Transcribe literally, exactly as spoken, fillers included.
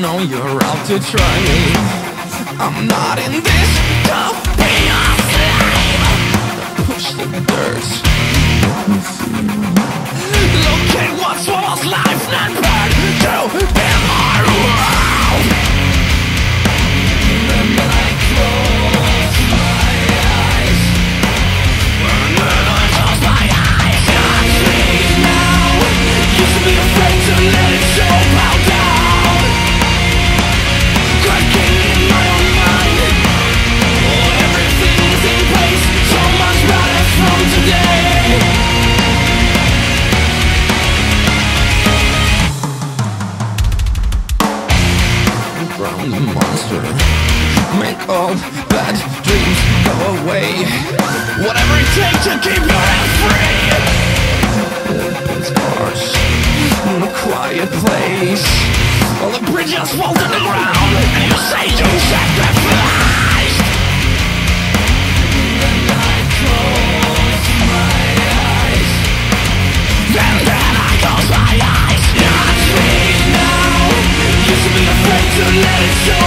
know you're out to try me. I'm not in this to be a slave. Push the dirt. Look at what's was life not burned to in my world. And I close my eyes. And then I close my eyes. I see now. Used to be afraid to let it show bow down. Cracking in my own mind. Oh, everything's in place. So much better from today. Drown the monster. Make all bad dreams go away. Whatever it takes to keep your head free. It's harsh in a quiet place. All the bridges fall to the ground, and you say you sacrificed. And I close my eyes. And then I close my eyes. Not me now. Used to be afraid to let it show.